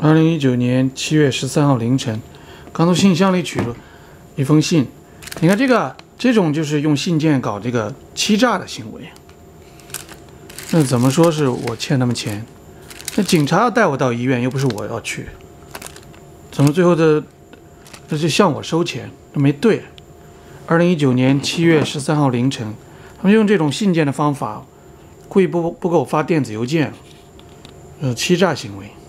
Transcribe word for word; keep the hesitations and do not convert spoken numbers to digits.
二零一九年七月十三号凌晨，刚从信箱里取了一封信。你看这个，这种就是用信件搞这个欺诈的行为。那怎么说是我欠他们钱？那警察要带我到医院，又不是我要去，怎么最后的这就向我收钱？那没对。二零一九年七月十三号凌晨，他们用这种信件的方法，故意不不给我发电子邮件，呃，欺诈行为。